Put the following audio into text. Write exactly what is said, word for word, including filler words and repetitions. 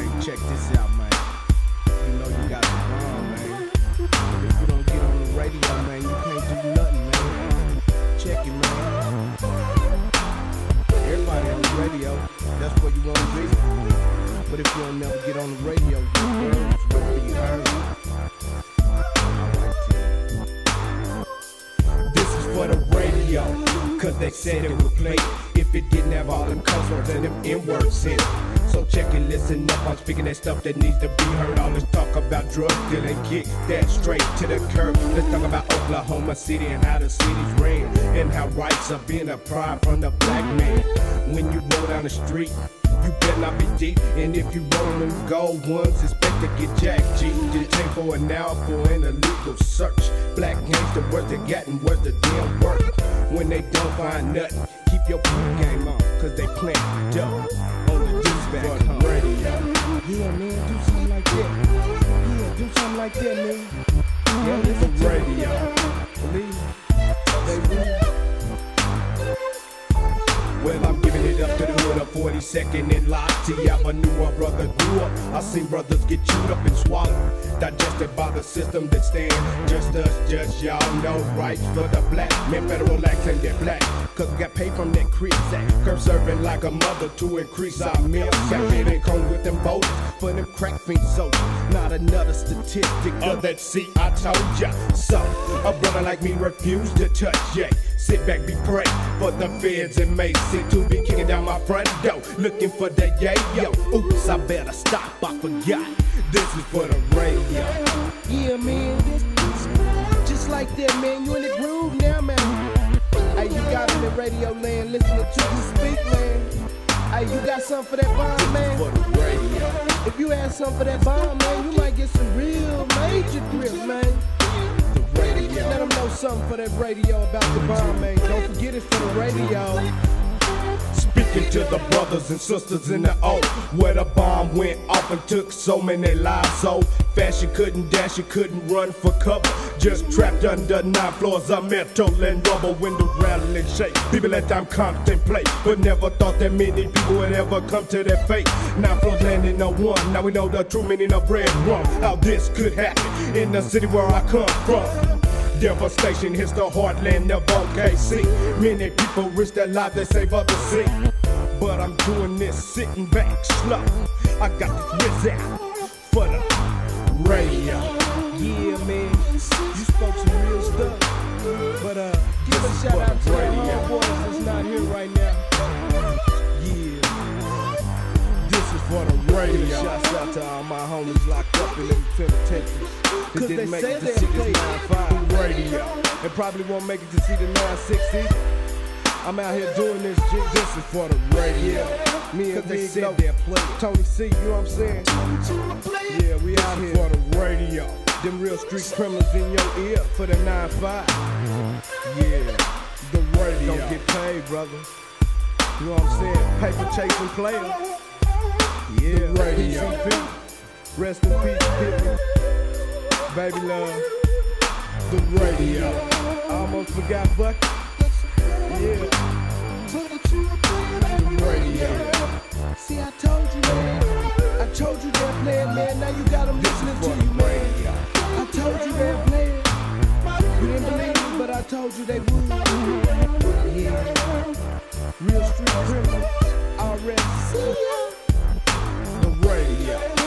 man, check this out, man. You know you got the bomb, man. If you don't get on the radio, man, you can't do nothing, man. Check it, man. Everybody on the radio, that's where you want to be. But if you don't never get on the radio, your words won't be heard. This is for the radio, cause they said it would play if it didn't have all them cuss words and them N-words in it. So check and listen up, I'm speaking that stuff that needs to be heard. All this talk about drug dealing, kick that straight to the curb. Let's talk about Oklahoma City and how the city's ran, and how rights are being applied from the black man. When you roll down the street, you better not be deep, and if you roll them gold ones, expect to get jacked. G, just take for an hour for an illegal search. Black gangster worth the gat and worth the damn work. When they don't find nothing, keep your game on, cause they plant dope on the dispatch on radio. Yeah, man, do something like that. Yeah, do something like that, man. Yeah, it's a radio. Believe me, they will. Well, I'm giving it up to the hood of forty-second and Lottie Avenue, where brother grew up. I seen brothers get chewed up and swallowed, digested by the system that stand just us, just y'all know rights for the black man. Federal acts and they're black, cause we got paid from that Chris Act. Curb serving like a mother to increase our meals. Got paid and come with them voters for them crack fiend soldiers. Not another statistic of that, see, I told ya. So, a brother like me refused to touch, yeah. Sit back, be praying for the feds and Mason to be kicking down my front door, looking for the yayo. Oops, I better stop, I forgot. This is for the radio. Yeah, man, just like that, man. You in the groove now, man. Hey, you got in the radio land, listening to you speak, man. Hey, you got something for that bomb, man? For the radio. If you had something for that bomb, man, you might get some real major grip, man. Let them know something for that radio about the bomb, man. Don't forget it's for the radio. Speaking to the brothers and sisters in the O, where the bomb went off and took so many lives so fast you couldn't dash, you couldn't run for cover. Just trapped under nine floors of metal and rubber, windows rattle and shake. People at time contemplate, but never thought that many people would ever come to their fate. Nine floors landing on one, now we know the true meaning of red rum. How this could happen in the city where I come from. Devastation hits the heartland of O K C. Many people risk their lives to save others see. But I'm doing this sitting back slow. I got this whiz out for the radio. Yeah, man, you spoke some real stuff. But uh, give a shout out to all my boys that's not here right now. Yeah, this is for the radio. Shouts out to all my homies locked up in them penitentiaries. Cause they say they'll play nine five radio and probably won't make it to see the nine six either. I'm out here doing this, G. This is for the radio. Me and they said they'll play it. Tony C, you know what I'm saying? Yeah, we out here for the radio. Them real street criminals in your ear for the nine five. Yeah, the radio. Don't get paid, brother. You know what I'm saying? Paper chasing player. Yeah, the radio. P C P. Rest in peace, people. Baby love, the radio. I almost forgot Bucky. Yeah, the radio. See, I told you, man. I told you they're playing, man. Now you got them listening to you, man. I told you they're playing. You didn't believe me, but I told you they would. Yeah, real street criminal. R S. The radio.